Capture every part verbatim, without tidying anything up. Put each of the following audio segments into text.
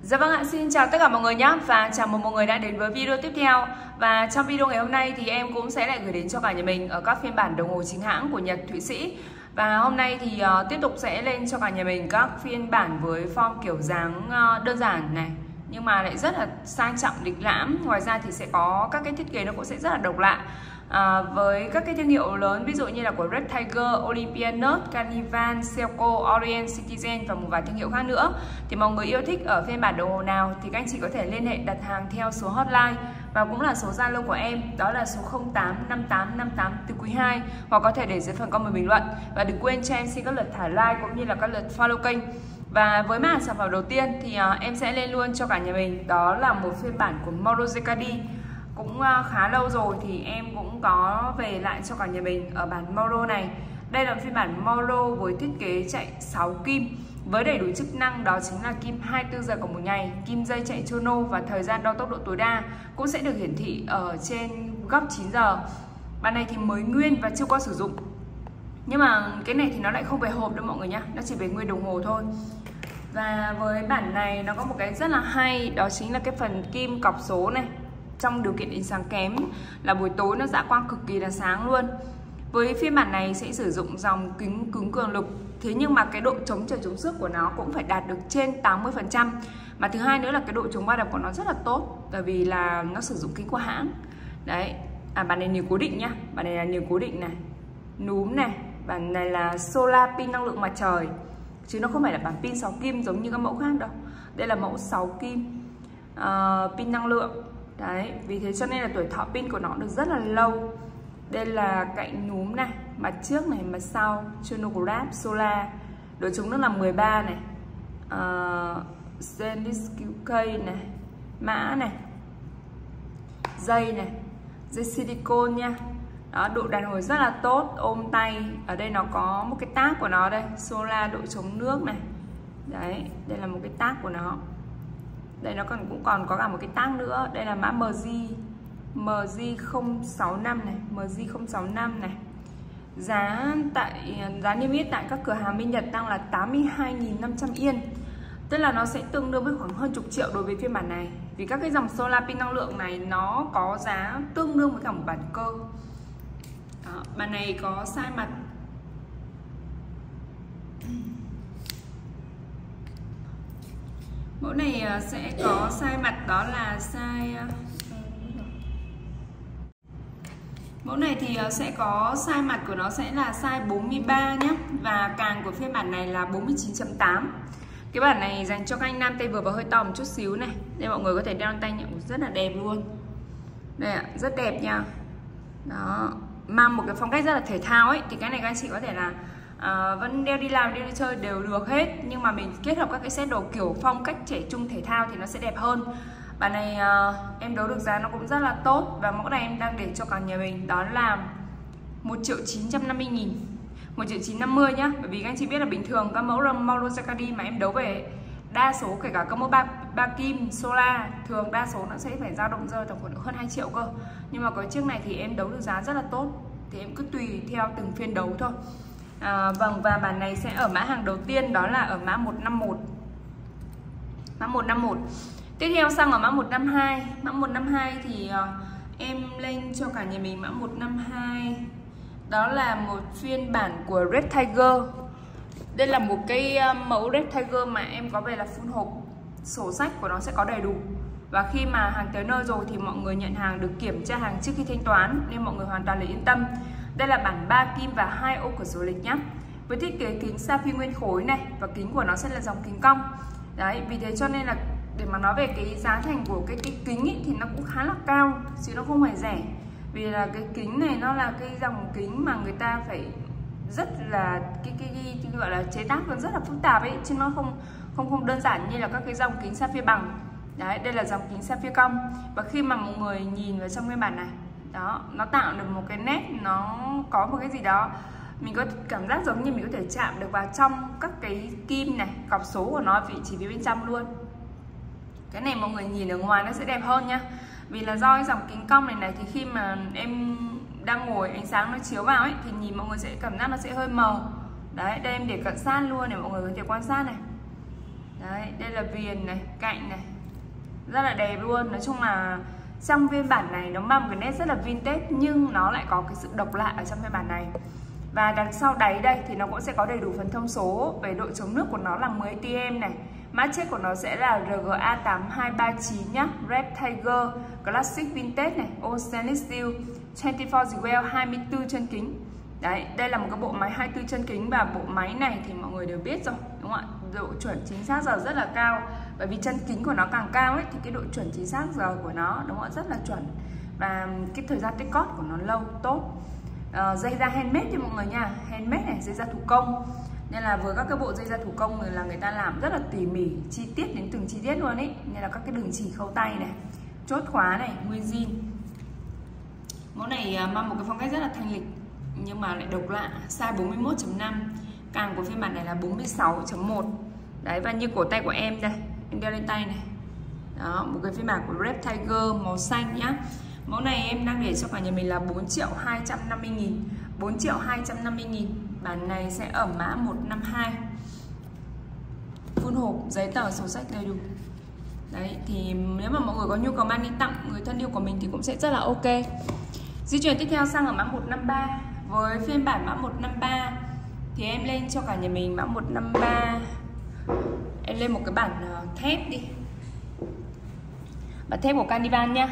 Dạ vâng ạ, xin chào tất cả mọi người nhé. Và chào mừng mọi người đã đến với video tiếp theo. Và trong video ngày hôm nay thì em cũng sẽ lại gửi đến cho cả nhà mình ở các phiên bản đồng hồ chính hãng của Nhật, Thụy Sĩ. Và hôm nay thì uh, tiếp tục sẽ lên cho cả nhà mình các phiên bản với form kiểu dáng uh, đơn giản này, nhưng mà lại rất là sang trọng lịch lãm. Ngoài ra thì sẽ có các cái thiết kế nó cũng sẽ rất là độc lạ. À, với các cái thương hiệu lớn ví dụ như là của Red Tiger, Olympianus, Carnival, Seiko, Orient, Citizen và một vài thương hiệu khác nữa. Thì mọi người yêu thích ở phiên bản đồng hồ nào thì các anh chị có thể liên hệ đặt hàng theo số hotline và cũng là số Zalo của em, đó là số không tám năm tám năm tám từ quý hai, hoặc có thể để dưới phần comment bình luận. Và đừng quên cho em xin các lượt thả like cũng như là các lượt follow kênh. Và với mã sản phẩm đầu tiên thì uh, em sẽ lên luôn cho cả nhà mình, đó là một phiên bản của Moro Zekadi. Cũng khá lâu rồi thì em cũng có về lại cho cả nhà mình ở bản Moro này. Đây là phiên bản Moro với thiết kế chạy sáu kim với đầy đủ chức năng, đó chính là kim hai mươi tư giờ cộng một ngày, kim dây chạy chrono và thời gian đo tốc độ tối đa cũng sẽ được hiển thị ở trên góc chín giờ. Bản này thì mới nguyên và chưa có sử dụng, nhưng mà cái này thì nó lại không về hộp đâu mọi người nhá, nó chỉ về nguyên đồng hồ thôi. Và với bản này nó có một cái rất là hay, đó chính là cái phần kim cọc số này. Trong điều kiện ánh sáng kém là buổi tối nó rã quang cực kỳ là sáng luôn. Với phiên bản này sẽ sử dụng dòng kính cứng cường lực, thế nhưng mà cái độ chống trời chống xước của nó cũng phải đạt được trên tám mươi phần trăm. Mà thứ hai nữa là cái độ chống va đập của nó rất là tốt, bởi vì là nó sử dụng kính của hãng. Đấy, à bản này niều cố định nhá, bản này là niều cố định này, núm này, bản này là solar pin năng lượng mặt trời, chứ nó không phải là bản pin sáu kim giống như các mẫu khác đâu. Đây là mẫu sáu kim, uh, pin năng lượng. Đấy, vì thế cho nên là tuổi thọ pin của nó được rất là lâu. Đây là cạnh núm này, mặt trước này, mặt sau, chronograph, solar. Độ chống nước là mười ba này, uh, Zenith quy ca này, mã này, dây này, dây silicone nha. Đó, độ đàn hồi rất là tốt, ôm tay. Ở đây nó có một cái tag của nó đây, solar độ chống nước này. Đấy, đây là một cái tag của nó. Đây nó còn cũng còn có cả một cái tag nữa, đây là mã em giê em giê không sáu năm này, em giê không sáu năm này. Giá tại giá niêm yết tại các cửa hàng bên Nhật đang là tám mươi hai nghìn năm trăm yên. Tức là nó sẽ tương đương với khoảng hơn chục triệu đối với phiên bản này. Vì các cái dòng solar pin năng lượng này nó có giá tương đương với cả một bản cơ. Đó, bản này có size mặt mẫu này sẽ có size mặt, đó là size mẫu này thì sẽ có size mặt của nó sẽ là size bốn mươi ba nhé. Và càng của phiên bản này là bốn mươi chín chấm tám. Cái bản này dành cho các anh nam tay vừa và hơi to một chút xíu này. Đây mọi người có thể đeo lên tay nhận rất là đẹp luôn. Đây ạ, rất đẹp nha. Đó, mang một cái phong cách rất là thể thao ấy, thì cái này các anh chị có thể là À, vẫn đeo đi làm, đeo đi chơi đều được hết. Nhưng mà mình kết hợp các cái set đồ kiểu phong cách trẻ trung thể thao thì nó sẽ đẹp hơn. Bản này à, em đấu được giá nó cũng rất là tốt. Và mẫu này em đang để cho cả nhà mình, đó là một triệu chín trăm năm mươi nghìn, một triệu chín trăm năm mươi nhá. Bởi vì các anh chị biết là bình thường các mẫu Moro Zekadi mà em đấu về, đa số kể cả các mẫu ba, ba kim solar, thường đa số nó sẽ phải dao động rơi tầm khoảng hơn hai triệu cơ. Nhưng mà cái chiếc này thì em đấu được giá rất là tốt, thì em cứ tùy theo từng phiên đấu thôi. À, vâng, và bản này sẽ ở mã hàng đầu tiên, đó là ở mã một năm một, mã một năm một. Tiếp theo sang ở mã một năm hai. Mã một năm hai thì uh, em lên cho cả nhà mình mã một năm hai. Đó là một phiên bản của Red Tiger. Đây là một cái uh, mẫu Red Tiger mà em có về là full hộp, sổ sách của nó sẽ có đầy đủ. Và khi mà hàng tới nơi rồi thì mọi người nhận hàng được kiểm tra hàng trước khi thanh toán, nên mọi người hoàn toàn là yên tâm. Đây là bản ba kim và hai ô cửa sổ lịch nhá. Với thiết kế kính sapphire nguyên khối này, và kính của nó sẽ là dòng kính cong. Đấy, vì thế cho nên là để mà nói về cái giá thành của cái, cái kính ý, thì nó cũng khá là cao, chứ nó không phải rẻ. Vì là cái kính này nó là cái dòng kính mà người ta phải rất là cái cái, cái, cái gọi là chế tác còn rất là phức tạp ấy, chứ nó không không không đơn giản như là các cái dòng kính sapphire bằng. Đấy, đây là dòng kính sapphire cong. Và khi mà mọi người nhìn vào trong cái bản này, đó, nó tạo được một cái nét, nó có một cái gì đó mình có cảm giác giống như mình có thể chạm được vào trong các cái kim này, cọc số của nó vị trí phía bên trong luôn. Cái này mọi người nhìn ở ngoài nó sẽ đẹp hơn nhá. Vì là do cái dòng kính cong này này thì khi mà em đang ngồi ánh sáng nó chiếu vào ấy, thì nhìn mọi người sẽ cảm giác nó sẽ hơi mờ. Đấy, đây em để cận sát luôn để mọi người có thể quan sát này. Đấy, đây là viền này, cạnh này, rất là đẹp luôn. Nói chung là trong phiên bản này nó mang một cái nét rất là vintage, nhưng nó lại có cái sự độc lạ ở trong phiên bản này. Và đằng sau đáy đây thì nó cũng sẽ có đầy đủ phần thông số. Về độ chống nước của nó là mười a tê em này. Mã check của nó sẽ là R G A tám hai ba chín nhá. Red Tiger Classic Vintage này, All Stainless Steel, hai mươi bốn Jewel, hai mươi tư chân kính. Đấy, đây là một cái bộ máy hai mươi tư chân kính. Và bộ máy này thì mọi người đều biết rồi, đúng không ạ? Độ chuẩn chính xác giờ rất là cao. Bởi vì chân kính của nó càng cao ấy thì cái độ chuẩn chính xác giờ của nó, đúng không ạ, rất là chuẩn. Và cái thời gian tích cót của nó lâu, tốt. Uh, dây da handmade thì mọi người nha, handmade này, dây da thủ công. Nên là với các cái bộ dây da thủ công là người ta làm rất là tỉ mỉ, chi tiết đến từng chi tiết luôn ấy. Nên là các cái đường chỉ khâu tay này, chốt khóa này, nguyên zin. Mẫu này uh, mang một cái phong cách rất là thanh lịch nhưng mà lại độc lạ. Size bốn mươi mốt chấm năm, càng của phiên bản này là bốn mươi sáu chấm một. Đấy, và như cổ tay của em đây, em đeo lên tay này. Đó, một cái phiên bản của Red Tiger màu xanh nhá. Mẫu này em đang để cho cả nhà mình là bốn triệu hai trăm năm mươi nghìn. bốn triệu hai trăm năm mươi nghìn. Bản này sẽ ở mã một năm hai. Full hộp, giấy tờ, sổ sách đầy đủ. Đấy, thì nếu mà mọi người có nhu cầu mang đi tặng người thân yêu của mình thì cũng sẽ rất là ok. Di chuyển tiếp theo sang ở mã một năm ba. Với phiên bản mã một năm ba thì em lên cho cả nhà mình mã một năm ba. Em lên một cái bản thép đi. Bản thép của Carnival nha.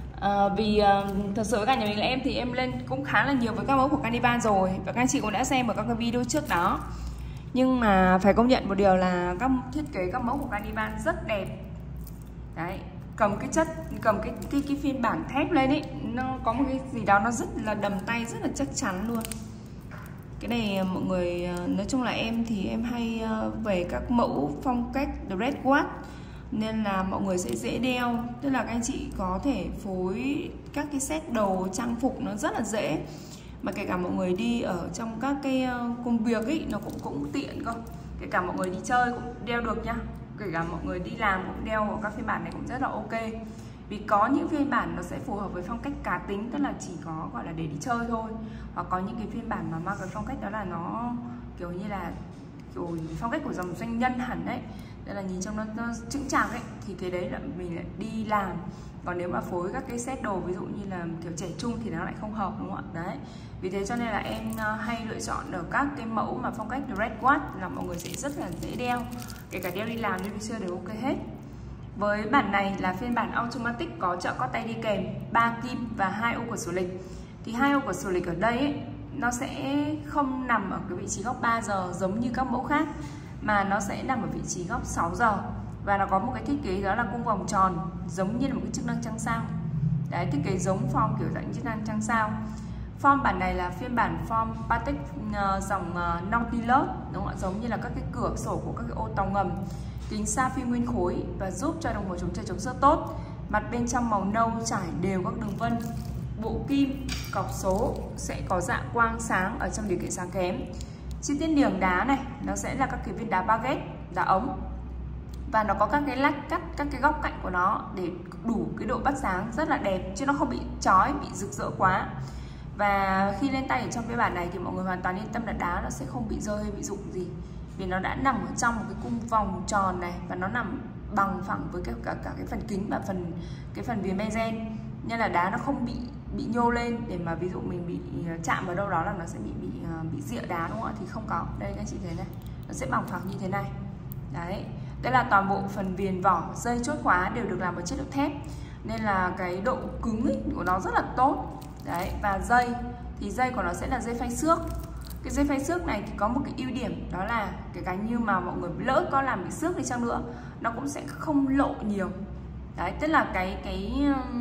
À, vì uh, thật sự cả nhà mình là em thì em lên cũng khá là nhiều với các mẫu của Carnival rồi. Và các anh chị cũng đã xem ở các cái video trước đó. Nhưng mà phải công nhận một điều là các thiết kế các mẫu của Carnival rất đẹp. Đấy, cầm cái chất, cầm cái, cái, cái phiên bản thép lên ấy, nó có một cái gì đó nó rất là đầm tay, rất là chắc chắn luôn. Cái này mọi người, nói chung là em thì em hay về các mẫu phong cách Red Watch, nên là mọi người sẽ dễ đeo. Tức là các anh chị có thể phối các cái set đồ trang phục nó rất là dễ. Mà kể cả mọi người đi ở trong các cái công việc ấy, nó cũng cũng tiện cơ. Kể cả mọi người đi chơi cũng đeo được nhá. Kể cả mọi người đi làm cũng đeo vào các phiên bản này cũng rất là ok. Vì có những phiên bản nó sẽ phù hợp với phong cách cá tính, tức là chỉ có gọi là để đi chơi thôi. Hoặc có những cái phiên bản mà mang cái phong cách đó là nó kiểu như là kiểu phong cách của dòng doanh nhân hẳn đấy. Đây là nhìn trong nó, nó chững chạc ấy, thì cái đấy là mình lại đi làm. Còn nếu mà phối các cái set đồ ví dụ như là kiểu trẻ trung thì nó lại không hợp, đúng không ạ? Đấy. Vì thế cho nên là em hay lựa chọn ở các cái mẫu mà phong cách Red Watch là mọi người sẽ rất là dễ đeo. Kể cả đeo đi làm, đi chơi đều ok hết. Với bản này là phiên bản automatic có trợ cót tay đi kèm, ba kim và hai ô của sổ lịch. Thì hai ô của sổ lịch ở đây ấy, nó sẽ không nằm ở cái vị trí góc ba giờ giống như các mẫu khác, mà nó sẽ nằm ở vị trí góc sáu giờ. Và nó có một cái thiết kế đó là cung vòng tròn, giống như là một cái chức năng trăng sao. Đấy, thiết kế giống form kiểu dạng chức năng trăng sao. Form bản này là phiên bản form Patek uh, dòng uh, Nautilus, đúng không ạ? Giống như là các cái cửa sổ của các cái ô tàu ngầm. Kính sapphire nguyên khối và giúp cho đồng hồ chống trời chống xước tốt. Mặt bên trong màu nâu trải đều các đường vân. Bộ kim, cọc số sẽ có dạng quang sáng ở trong điều kiện sáng kém. Chi tiết niềng đá này nó sẽ là các cái viên đá baguette, đá ống. Và nó có các cái lách cắt, các cái góc cạnh của nó để đủ cái độ bắt sáng rất là đẹp, chứ nó không bị chói, bị rực rỡ quá. Và khi lên tay ở trong cái bản này thì mọi người hoàn toàn yên tâm là đá nó sẽ không bị rơi hay bị rụng gì. Vì nó đã nằm ở trong một cái cung vòng tròn này và nó nằm bằng phẳng với cả, cả, cả cái phần kính và phần cái phần viền benzen, nên là đá nó không bị bị nhô lên để mà ví dụ mình bị chạm vào đâu đó là nó sẽ bị bị bị rịa đá, đúng không ạ? Thì không có. Đây các chị thấy này, nó sẽ bằng phẳng như thế này. Đấy, đây là toàn bộ phần viền, vỏ, dây, chốt khóa đều được làm bằng chất liệu thép, nên là cái độ cứng ấy của nó rất là tốt. Đấy, và dây thì dây của nó sẽ là dây phay xước. Cái dây phay xước này thì có một cái ưu điểm đó là kể cả như mà mọi người lỡ có làm bị xước đi chăng nữa, nó cũng sẽ không lộ nhiều. Đấy, tức là cái cái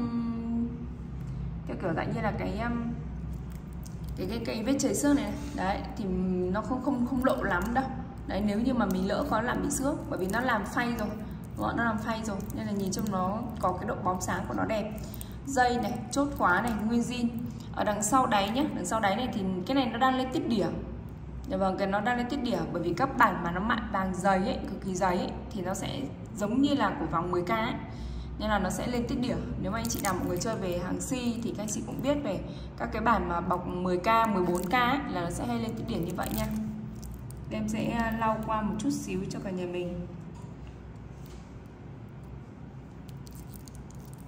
cái kiểu dạng như là cái cái cái, cái vết chảy xước này, này đấy thì nó không không không lộ lắm đâu. Đấy, nếu như mà mình lỡ có làm bị xước, bởi vì nó làm phay rồi, nó làm phay rồi nên là nhìn trông nó có cái độ bóng sáng của nó đẹp. Dây này, chốt khóa này, nguyên zin. Ở đằng sau đáy nhé, đằng sau đáy này thì cái này nó đang lên tiết đỉa. Vâng, cái nó đang lên tiết đỉa bởi vì các bản mà nó mạ vàng dày ấy, cực kỳ dày ấy, thì nó sẽ giống như là của vòng mười k ấy. Nên là nó sẽ lên tiết đỉa. Nếu mà anh chị nào mọi người chơi về hàng si thì các anh chị cũng biết về các cái bản mà bọc mười k, mười bốn k ấy, là nó sẽ hay lên tiết đỉa như vậy nha. Em sẽ lau qua một chút xíu cho cả nhà mình.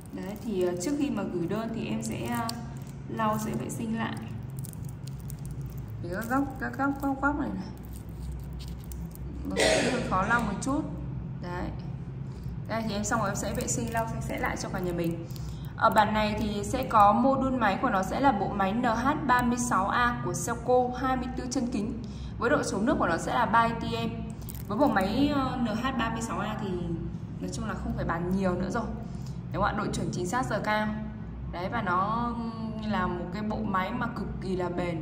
Đấy thì trước khi mà gửi đơn thì em sẽ lau sẽ vệ sinh lại thì các góc các góc góc góc này này nó sẽ hơi khó lau một chút. Đấy, đây thì em xong rồi em sẽ vệ sinh lau sạch sẽ lại cho cả nhà mình. Ở bản này thì sẽ có module máy của nó sẽ là bộ máy N H ba mươi sáu A của Selco, hai mươi tư chân kính, với độ chống nước của nó sẽ là ba A T M. Với bộ máy N H ba mươi sáu A thì nói chung là không phải bàn nhiều nữa rồi, đúng không ạ? Độ chuẩn chính xác giờ cao. Đấy, và nó là một cái bộ máy mà cực kỳ là bền.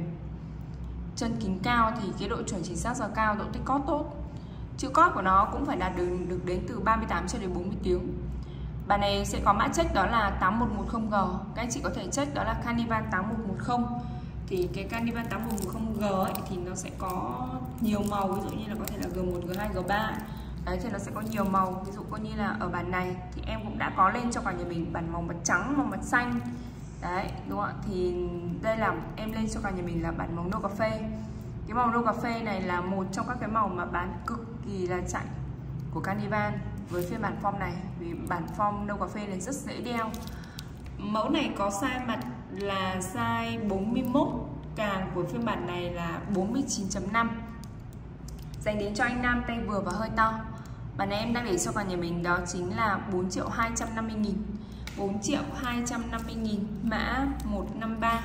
Chân kính cao thì cái độ chuẩn chính xác giờ cao, độ tích cót tốt. Chữ cót của nó cũng phải đạt được, được đến từ ba mươi tám cho đến bốn mươi tiếng. Bản này sẽ có mã check đó là tám một một không G. Các anh chị có thể check đó là Carnival tám một một không. Thì cái Carnival tám một một không G ấy, thì nó sẽ có nhiều màu, ví dụ như là có thể là G một, G hai, G ba. Đấy thì nó sẽ có nhiều màu. Ví dụ coi như là ở bản này thì em cũng đã có lên cho cả nhà mình bản màu mặt trắng, màu mặt xanh. Đấy, đúng không ạ? Thì đây là em lên cho cả nhà mình là bản màu nâu cà phê. Cái màu nâu cà phê này là một trong các cái màu mà bán cực kỳ là chạy của Carnival với phiên bản form này, vì bản form nâu cà phê này rất dễ đeo. Mẫu này có size mặt là size bốn mươi mốt, càng của phiên bản này là bốn mươi chín chấm năm, dành đến cho anh nam tay vừa và hơi to. Bản này em đang để cho cả nhà mình đó chính là bốn triệu hai trăm năm mươi nghìn, bốn triệu hai trăm năm mươi nghìn, mã một năm ba,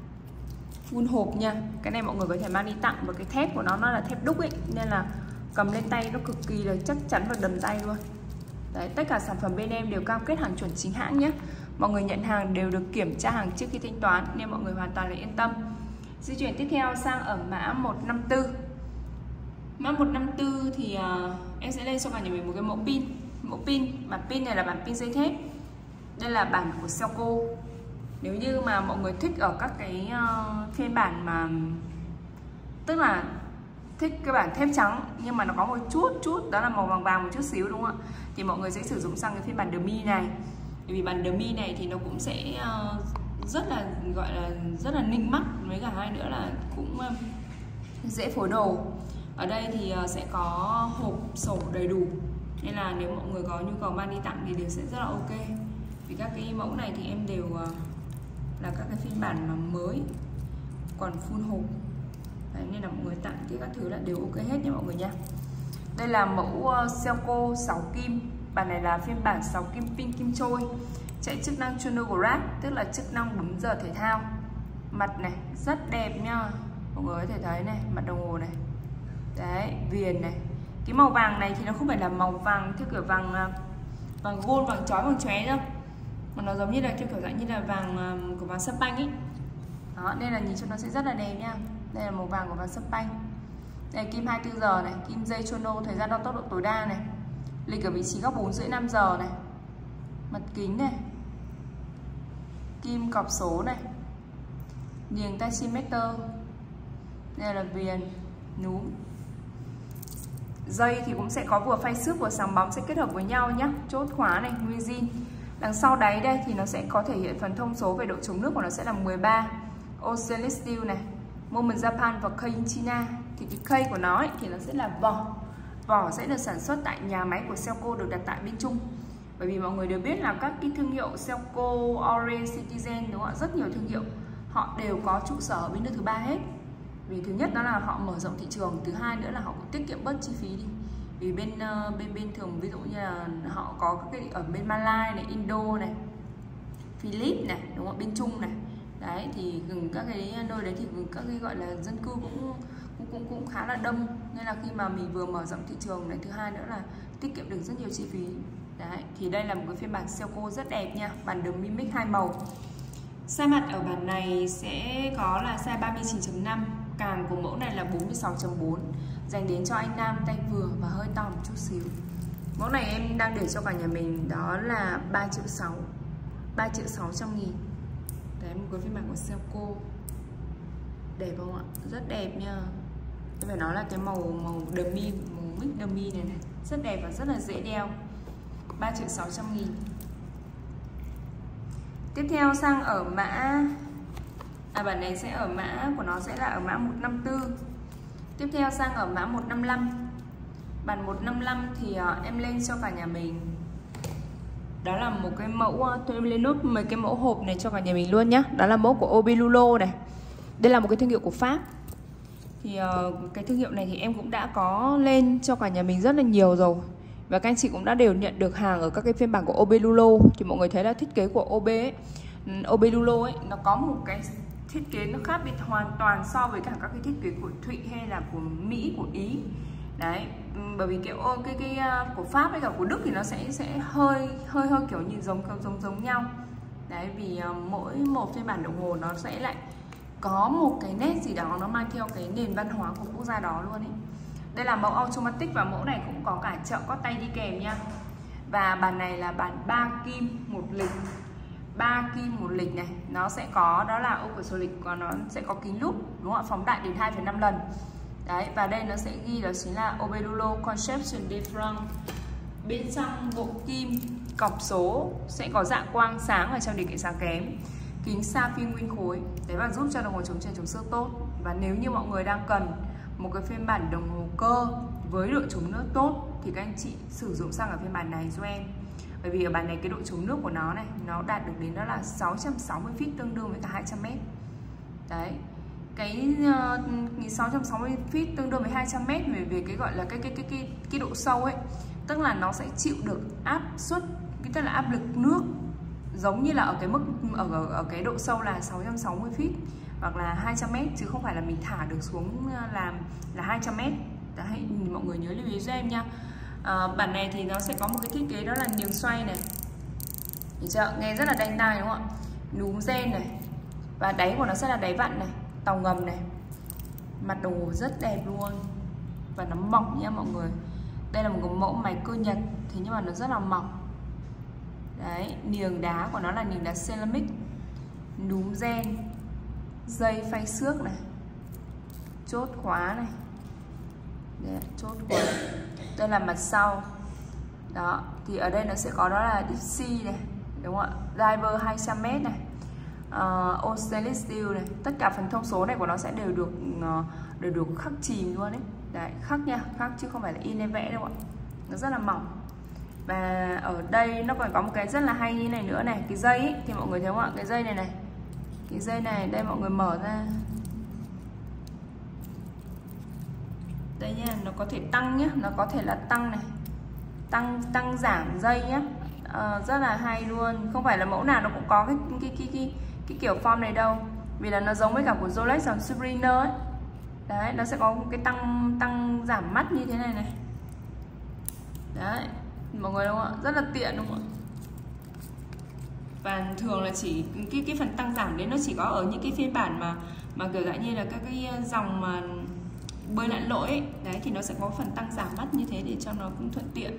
full hộp nha. Cái này mọi người có thể mang đi tặng, và cái thép của nó nó là thép đúc ấy, nên là cầm lên tay nó cực kỳ là chắc chắn và đầm tay luôn. Đấy, tất cả sản phẩm bên em đều cam kết hàng chuẩn chính hãng nhé. Mọi người nhận hàng đều được kiểm tra hàng trước khi thanh toán, nên mọi người hoàn toàn là yên tâm. Di chuyển tiếp theo sang ở mã một năm tư. Mã một năm tư thì uh, em sẽ lên cho cả nhà mình một cái mẫu pin. Mẫu pin, bản pin này là bản pin dây thép. Đây là bản của Selco. Nếu như mà mọi người thích ở các cái uh, phiên bản mà tức là thích cái bản thép trắng nhưng mà nó có một chút chút đó là màu vàng vàng một chút xíu, đúng không ạ? Thì mọi người sẽ sử dụng sang cái phiên bản demi này. Bởi vì bản demi này thì nó cũng sẽ uh, rất là gọi là rất là ninh mắt, với cả hai nữa là cũng uh, dễ phối đồ. Ở đây thì uh, sẽ có hộp sổ đầy đủ, nên là nếu mọi người có nhu cầu mang đi tặng thì đều sẽ rất là ok. Vì các cái mẫu này thì em đều uh, là các cái phiên bản mà mới, còn full hộp. Đấy, nên là mọi người tặng thì các thứ là đều ok hết nha mọi người nha. Đây là mẫu uh, Selco sáu kim. Bản này là phiên bản sáu kim pin kim trôi, chạy chức năng chronograph, tức là chức năng đúng giờ thể thao. Mặt này rất đẹp nha, mọi người có thể thấy này, mặt đồng hồ này. Đấy, viền này. Cái màu vàng này thì nó không phải là màu vàng theo kiểu vàng vàng gold, vàng chói, vàng chóe đâu, mà nó giống như là theo kiểu dạng như là vàng của vàng sâm panh ấy. Đó, nên là nhìn cho nó sẽ rất là đẹp nha. Đây là màu vàng của vàng sâm panh. Đây là kim hai mươi tư giờ này, kim dây chrono, thời gian đo tốc độ tối đa này, lịch ở vị trí góc bốn rưỡi năm giờ này, mặt kính này, kim cọc số này, niềng tachimeter. Đây là viền, núm. Dây thì cũng sẽ có vừa phay xước vừa sáng bóng sẽ kết hợp với nhau nhé. Chốt khóa này, nguyên zin. Đằng sau đáy đây thì nó sẽ có thể hiện phần thông số về độ chống nước của nó sẽ là mười ba. Oceanic Steel này, Moment Japan và Kei China. Thì cái Kei của nó ấy, thì nó sẽ là vỏ. Vỏ sẽ được sản xuất tại nhà máy của Selco, được đặt tại bên Trung. Bởi vì mọi người đều biết là các cái thương hiệu Selco, Ore, Citizen, đúng không ạ? Rất nhiều thương hiệu họ đều có trụ sở ở bên nước thứ ba hết. Vì thứ nhất đó là họ mở rộng thị trường, thứ hai nữa là họ cũng tiết kiệm bớt chi phí đi. Vì bên uh, bên bên thường ví dụ như là họ có các cái ở bên Malai này, Indo này, Philippines này, đúng không? Bên Trung này. Đấy thì gần các cái nơi đấy thì các cái gọi là dân cư cũng cũng cũng cũng khá là đông, nên là khi mà mình vừa mở rộng thị trường này, thứ hai nữa là tiết kiệm được rất nhiều chi phí. Đấy thì đây là một cái phiên bản Selco rất đẹp nha, bản đường Mimic hai màu. Size mặt ở bản này sẽ có là size ba mươi chín chấm năm, càng của mẫu này là bốn mươi sáu chấm bốn, dành đến cho anh nam tay vừa và hơi to một chút xíu. Mẫu này em đang để cho cả nhà mình đó là ba triệu sáu, ba triệu sáu trăm nghìn. Đấy, một cái phiên bản của Selco đẹp không ạ? Rất đẹp nha. Em phải nói là cái màu màu dummy, màu mix dummy này này rất đẹp và rất là dễ đeo. Ba triệu sáu trăm nghìn. Tiếp theo sang ở mã à bản này sẽ ở mã của nó sẽ là ở mã một năm tư. Tiếp theo sang ở mã một năm lăm. Bản một năm lăm thì uh, em lên cho cả nhà mình Đó là một cái mẫu, tôi lên nốt mấy cái mẫu hộp này cho cả nhà mình luôn nhá. Đó là mẫu của Obelulo này. Đây là một cái thương hiệu của Pháp. Thì uh, cái thương hiệu này thì em cũng đã có lên cho cả nhà mình rất là nhiều rồi. Và các anh chị cũng đã đều nhận được hàng ở các cái phiên bản của Obelulo. Thì mọi người thấy là thiết kế của Obe ấy, Obelulo ấy, nó có một cái thiết kế nó khác biệt hoàn toàn so với cả các cái thiết kế của Thụy hay là của Mỹ, của Ý. Đấy, bởi vì kiểu cái cái của Pháp hay cả của Đức thì nó sẽ sẽ hơi hơi hơi kiểu nhìn giống giống giống nhau. Đấy, vì uh, mỗi một phiên bản đồng hồ nó sẽ lại có một cái nét gì đó nó mang theo cái nền văn hóa của quốc gia đó luôn ấy. Đây là mẫu automatic và mẫu này cũng có cả trợ có tay đi kèm nha. Và bàn này là bàn ba kim một lịch. ba kim một lịch này, nó sẽ có đó là ô cửa sổ lịch và nó sẽ có kính lúp, đúng không ạ? Phóng đại đến hai phẩy năm lần. Đấy, và đây nó sẽ ghi đó chính là Obelulo Conception Different. Bên trong bộ kim cọc số sẽ có dạng quang sáng và trong điều kiện sáng kém. Kính sapphire nguyên khối. Đấy, và giúp cho đồng hồ chống trầy chống xước tốt. Và nếu như mọi người đang cần một cái phiên bản đồng hồ cơ với độ chống nước tốt thì các anh chị sử dụng sang ở phiên bản này cho em. Bởi vì ở bản này cái độ chống nước của nó này nó đạt được đến đó là sáu trăm sáu mươi feet, tương đương với cả hai trăm mét. Đấy, cái uh, sáu trăm sáu mươi feet tương đương với hai trăm mét về về cái gọi là cái cái cái cái cái độ sâu ấy, tức là nó sẽ chịu được áp suất, cái tức là áp lực nước giống như là ở cái mức ở ở, ở cái độ sâu là sáu trăm sáu mươi feet hoặc là hai trăm mét, chứ không phải là mình thả được xuống làm là hai trăm mét. Đấy, mọi người nhớ lưu ý cho em nha. À, bản này thì nó sẽ có một cái thiết kế đó là niềng xoay này, được chưa? Nghe rất là đanh tai đúng không ạ? Núm gen này, và đáy của nó sẽ là đáy vặn này, tàu ngầm này. Mặt đồng hồ rất đẹp luôn và nó mỏng nha mọi người. Đây là một cái mẫu máy cơ Nhật, thế nhưng mà nó rất là mỏng. Đấy, niềng đá của nó là niềng đá ceramic, núm gen, dây phay xước này, chốt khóa này. Đấy, chốt khóa. Đây là mặt sau. Đó, thì ở đây nó sẽ có đó là Dixie này, đúng không ạ? Diver hai trăm mét này, uh, All Stainless Steel này. Tất cả phần thông số này của nó sẽ đều được uh, đều được khắc chìm luôn đấy. Đấy, khắc nha, khắc chứ không phải là in em vẽ đâu ạ. Nó rất là mỏng. Và ở đây nó còn có một cái rất là hay như này nữa này. Cái dây ấy, thì mọi người thấy không ạ? Cái dây này này, cái dây này, đây mọi người mở ra. Đây nha, nó có thể tăng nhá, nó có thể là tăng này, tăng tăng giảm dây nhá, à, rất là hay luôn. Không phải là mẫu nào nó cũng có cái cái cái cái, cái kiểu form này đâu, vì là nó giống với cả của Rolex và Submariner ấy. Đấy, nó sẽ có một cái tăng tăng giảm mắt như thế này này. Đấy, mọi người đúng không ạ? Rất là tiện đúng không ạ? Và thường là chỉ cái cái phần tăng giảm đấy nó chỉ có ở những cái phiên bản mà mà kiểu dạng như là các cái dòng mà bơi lặn lội ấy. Đấy thì nó sẽ có phần tăng giảm mắt như thế để cho nó cũng thuận tiện.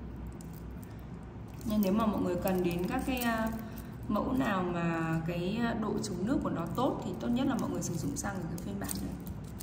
Nên nếu mà mọi người cần đến các cái uh, mẫu nào mà cái độ chống nước của nó tốt thì tốt nhất là mọi người sử dụng sang cái phiên bản này.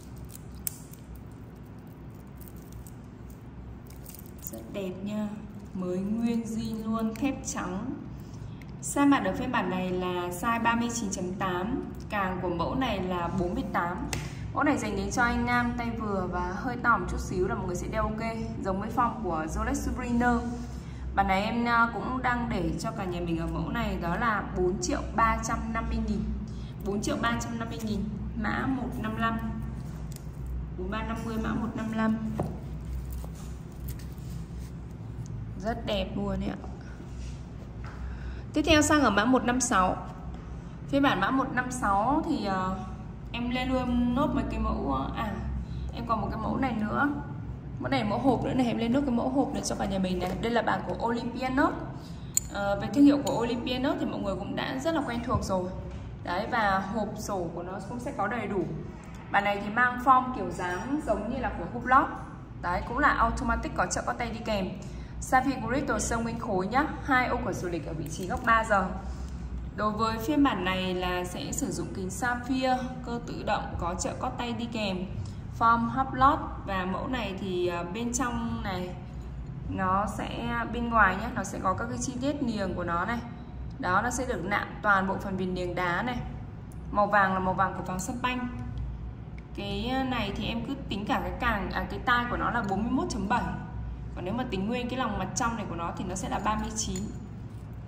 Rất đẹp nha, mới nguyên zin luôn, thép trắng. Size mặt ở phiên bản này là size ba mươi chín chấm tám, càng của mẫu này là bốn mươi tám. Mẫu này dành đến cho anh nam tay vừa và hơi to một chút xíu là mọi người sẽ đeo ok, giống với form của Rolex Submariner. Bản này em cũng đang để cho cả nhà mình ở mẫu này đó là bốn triệu ba trăm năm mươi nghìn. bốn triệu ba trăm năm mươi nghìn, mã một năm lăm. bốn ba năm mươi mã một năm lăm. Rất đẹp luôn đấy ạ. Tiếp theo sang ở mã một năm sáu. Phiên bản mã một năm sáu thì uh, em lên luôn nốt mấy cái mẫu, à em còn một cái mẫu này nữa. Mẫu này mẫu hộp nữa này, em lên nốt cái mẫu hộp này cho cả nhà mình này. Đây là bản của Olympianote. À, về thương hiệu của Olympianote thì mọi người cũng đã rất là quen thuộc rồi. Đấy, và hộp sổ của nó cũng sẽ có đầy đủ. Bản này thì mang form kiểu dáng giống như là của Hublot. Đấy, cũng là automatic, có trợ có tay đi kèm. Sapphire Crystal sơn nguyên khối nhá, hai ô cửa sổ lịch ở vị trí góc ba giờ. Đối với phiên bản này là sẽ sử dụng kính sapphire, cơ tự động, có trợ có tay đi kèm, form Hublot. Và mẫu này thì bên trong này nó sẽ, bên ngoài nhé, nó sẽ có các cái chi tiết niềng của nó này. Đó, nó sẽ được nạm toàn bộ phần viền niềng đá này. Màu vàng là màu vàng của vàng sâm panh. Cái này thì em cứ tính cả cái càng, à, cái tai của nó là bốn mươi mốt chấm bảy. Còn nếu mà tính nguyên cái lòng mặt trong này của nó thì nó sẽ là ba mươi chín.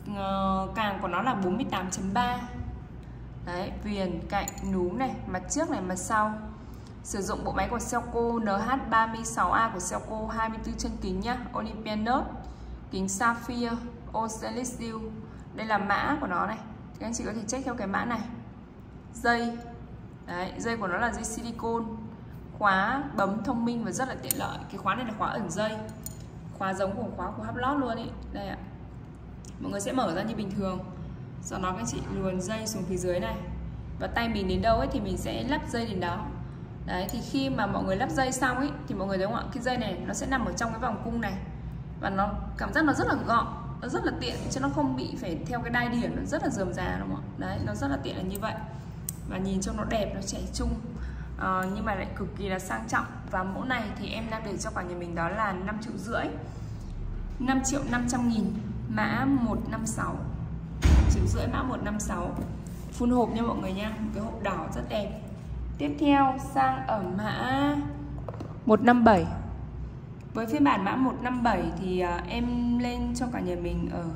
uh, càng của nó là bốn mươi tám chấm ba. Đấy, viền, cạnh, núm này, mặt trước này, mặt sau. Sử dụng bộ máy của Selco N H ba mươi sáu A của Selco, hai mươi tư chân kính nhá, Olympia Note, kính Sapphire, Ocelestial. Đây là mã của nó này. Các anh chị có thể check theo cái mã này. Dây. Đấy, dây của nó là dây silicone. Khóa bấm thông minh và rất là tiện lợi. Cái khóa này là khóa ẩn dây. Khóa giống của khóa của Hublot luôn ý. Đây ạ. Mọi người sẽ mở ra như bình thường. Sau đó các chị luồn dây xuống phía dưới này. Và tay mình đến đâu ấy thì mình sẽ lắp dây đến đó. Đấy, thì khi mà mọi người lắp dây xong ấy thì mọi người thấy không ạ? Cái dây này nó sẽ nằm ở trong cái vòng cung này. Và nó cảm giác nó rất là gọn, nó rất là tiện, chứ nó không bị phải theo cái đai điểm, nó rất là rườm rà đúng không ạ? Đấy, nó rất là tiện là như vậy. Và nhìn trông nó đẹp, nó trẻ trung, à, nhưng mà lại cực kỳ là sang trọng. Và mẫu này thì em đang để cho cả nhà mình đó là năm triệu rưỡi, năm triệu năm trăm nghìn, mã một năm sáu, triệu rưỡi mã một năm sáu, full hộp nha mọi người nha, một cái hộp đỏ rất đẹp. Tiếp theo sang ở mã một năm bảy. Với phiên bản mã một năm bảy thì uh, em lên cho cả nhà mình ở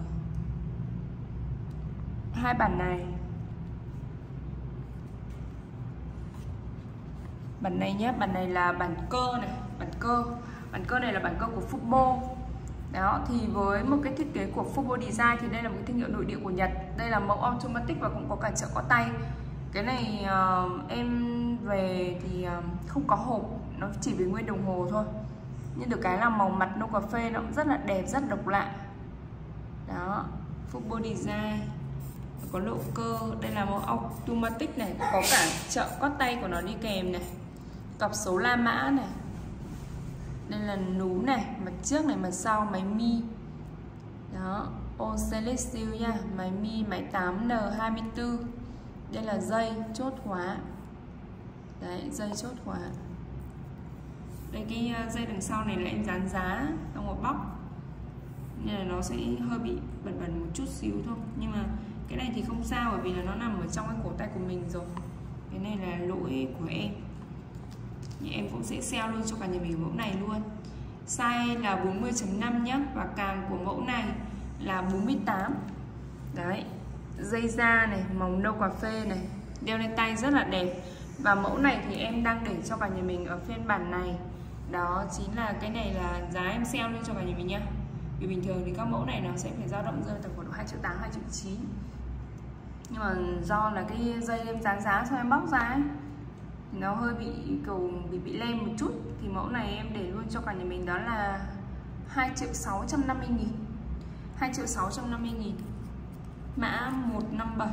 hai bản này. Bản này nhé, bản này là bản cơ này, bản cơ. Bản cơ này là bản cơ của Fubo. Đó, thì với một cái thiết kế của Fubo Design thì đây là một cái thương hiệu nội địa của Nhật. Đây là mẫu automatic và cũng có cả trợ có tay. Cái này uh, em về thì uh, không có hộp, nó chỉ về nguyên đồng hồ thôi. Nhưng được cái là màu mặt nâu cà phê nó cũng rất là đẹp, rất độc lạ. Đó, Fubo Design, có lộ cơ. Đây là mẫu automatic này, có cả trợ cót tay của nó đi kèm này, cọc số la mã này. Đây là núm này, mặt trước này, mặt sau, máy mi. Đó, Ocelestial nha, máy mi, máy tám N hai mươi tư. Đây là dây chốt khóa. Đấy, dây chốt khóa. Đây cái dây đằng sau này là em dán giá trong một bóc, nên là nó sẽ hơi bị bẩn bẩn một chút xíu thôi. Nhưng mà cái này thì không sao, bởi vì là nó nằm ở trong cái cổ tay của mình rồi. Cái này là lỗi của em. Nhưng em cũng sẽ sell luôn cho cả nhà mình mẫu này luôn. Size là bốn mươi chấm năm nhé. Và càng của mẫu này là bốn mươi tám. Đấy, dây da này, màu nâu cà phê này, đeo lên tay rất là đẹp. Và mẫu này thì em đang để cho cả nhà mình ở phiên bản này, đó chính là cái này là giá em sell lên cho cả nhà mình nhá. Vì bình thường thì các mẫu này nó sẽ phải dao động rơi tầm khoảng độ hai triệu tám, hai triệu chín. Nhưng mà do là cái dây em dán giá cho em bóc ra ấy, thì nó hơi bị cầu bị bị lem một chút, thì mẫu này em để luôn cho cả nhà mình đó là hai triệu sáu trăm năm mươi nghìn, hai triệu sáu trăm năm mươi nghìn, mã một năm bảy.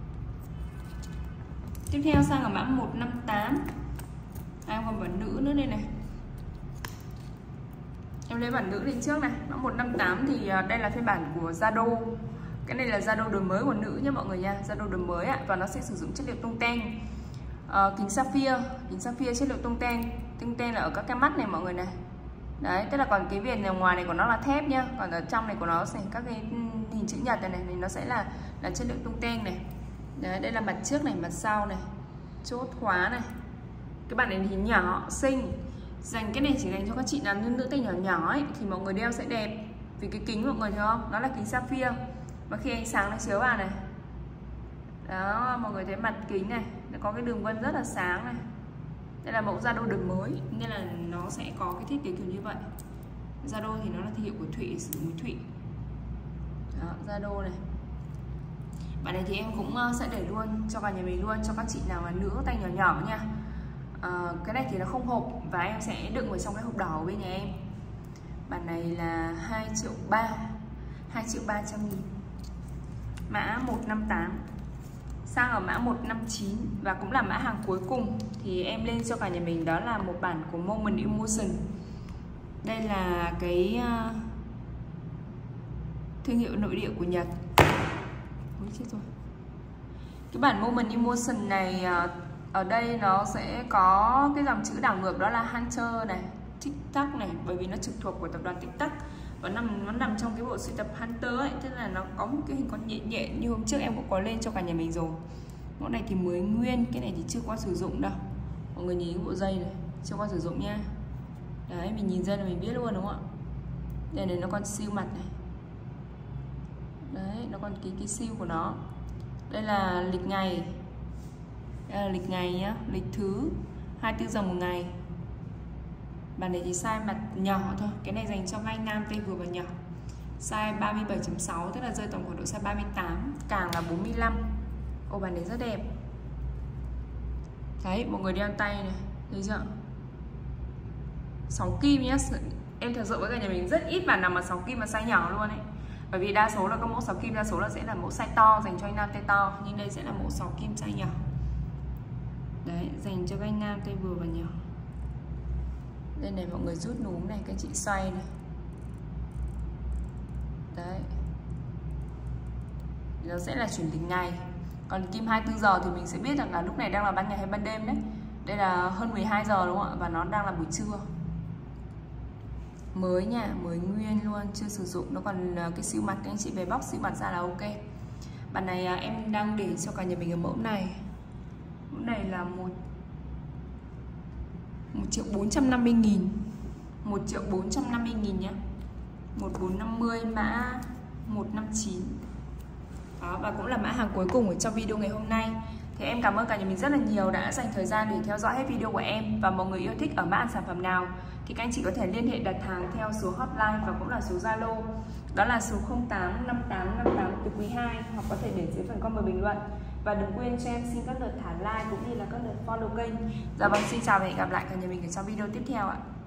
Tiếp theo sang ở mã một năm tám. À, em còn bản nữ nữa đây này. Em lấy bản nữ lên trước này. Mã một năm tám thì đây là phiên bản của Zado. Cái này là Zado đời mới của nữ nhé mọi người nha. Zado đời mới ạ. Và nó sẽ sử dụng chất liệu tông ten. à, Kính Sapphire. Kính Sapphire chất liệu tông ten. Tông ten là ở các cái mắt này mọi người này. Đấy, tức là còn cái viền này ngoài này của nó là thép nhá. Còn ở trong này của nó sẽ các cái hình chữ nhật này này thì nó sẽ là là chất liệu tông ten này. Đấy, đây là mặt trước này, mặt sau này, chốt khóa này. Cái bản này thì nhỏ, xinh. Dành cái này chỉ dành cho các chị nam nữ tay nhỏ nhỏ ấy, thì mọi người đeo sẽ đẹp. Vì cái kính mọi người thấy không? Nó là kính sapphire. Và khi ánh sáng nó chiếu vào này, đó, mọi người thấy mặt kính này, nó có cái đường vân rất là sáng này. Đây là mẫu Zado đời mới, nên là nó sẽ có cái thiết kế kiểu như vậy. Zado thì nó là thương hiệu của Thụy, sử dụng với Thụy. Đó, Zado này. Bản này thì em cũng sẽ để luôn cho cả nhà mình luôn, cho các chị nào mà nữ tay nhỏ nhỏ nha. à, Cái này thì nó không hộp, và em sẽ đựng vào trong cái hộp đỏ bên nhà em. Bản này là hai triệu ba, hai triệu ba trăm nghìn, mã một năm tám. Sang ở mã một năm chín, và cũng là mã hàng cuối cùng, thì em lên cho cả nhà mình đó là một bản của Moment Emotion. Đây là cái uh, thương hiệu nội địa của Nhật. Ôi chết rồi. Cái bản Moment Emotion này uh, ở đây nó sẽ có cái dòng chữ đảo ngược đó là Hunter này, TikTok này, bởi vì nó trực thuộc của tập đoàn TikTok và nằm nó nằm trong cái bộ sưu tập Hunter ấy, tức là nó có một cái hình con nhện nhện như hôm trước em cũng có lên cho cả nhà mình rồi. Mẫu này thì mới nguyên, cái này thì chưa qua sử dụng đâu. Mọi người nhìn cái bộ dây này, chưa qua sử dụng nha. Đấy, mình nhìn dây là mình biết luôn đúng không ạ? Đây này, nó còn siêu mặt này. Đấy, nó còn cái cái siêu của nó. Đây là lịch ngày. Đây là lịch ngày nhá, lịch thứ hai mươi tư giờ một ngày. Bản này thì size mặt nhỏ thôi, cái này dành cho vai nam tay vừa và nhỏ. Size ba mươi bảy chấm sáu, tức là rơi tổng khoảng độ size ba mươi tám, càng là bốn mươi lăm. Ô, bản này rất đẹp. Đấy, một người đeo tay này, thấy chưa? sáu kim nhá. Em thật sự với cả nhà mình rất ít bản nào mà sáu kim mà size nhỏ luôn ấy. Bởi vì đa số là các mẫu sáu kim đa số là sẽ là mẫu size to dành cho anh nam tay to, nhưng đây sẽ là mẫu sáu kim size nhỏ. Đấy, dành cho anh nam tay vừa và nhỏ. Đây này, mọi người rút núm này, các chị xoay này. Đấy. Nó sẽ là chuyển lịch ngày. Còn kim hai mươi tư giờ thì mình sẽ biết rằng là lúc này đang là ban ngày hay ban đêm đấy. Đây là hơn mười hai giờ đúng không ạ? Và nó đang là buổi trưa. Mới nha, mới nguyên luôn, chưa sử dụng. Nó còn cái siêu mặt, các anh chị về bóc siêu mặt ra là ok. Bản này em đang để cho cả nhà mình ở mẫu này. Mẫu này là một một triệu bốn trăm năm mươi nghìn, một triệu bốn trăm năm mươi nghìn nhé, một bốn năm mươi, mã một năm chín. Đó, và cũng là mã hàng cuối cùng ở trong video ngày hôm nay. Thì em cảm ơn cả nhà mình rất là nhiều đã dành thời gian để theo dõi hết video của em. Và mọi người yêu thích ở mã sản phẩm nào thì các anh chị có thể liên hệ đặt hàng theo số hotline và cũng là số Zalo. Đó là số không tám năm tám năm tám từ quý hai, hoặc có thể để dưới phần comment bình luận. Và đừng quên cho em xin các lượt thả like cũng như là các lượt follow kênh. Dạ vâng, xin chào và hẹn gặp lại cả nhà mình ở trong video tiếp theo ạ.